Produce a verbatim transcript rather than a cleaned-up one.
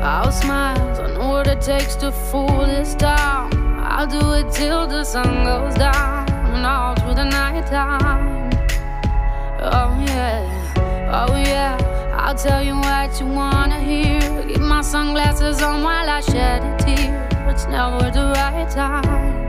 I'll smile, I know what it takes to fool this town. I'll do it till the sun goes down and all through the night time. Oh yeah, oh yeah, I'll tell you what you wanna hear. Keep my sunglasses on while I shed a tear. It's never the right time.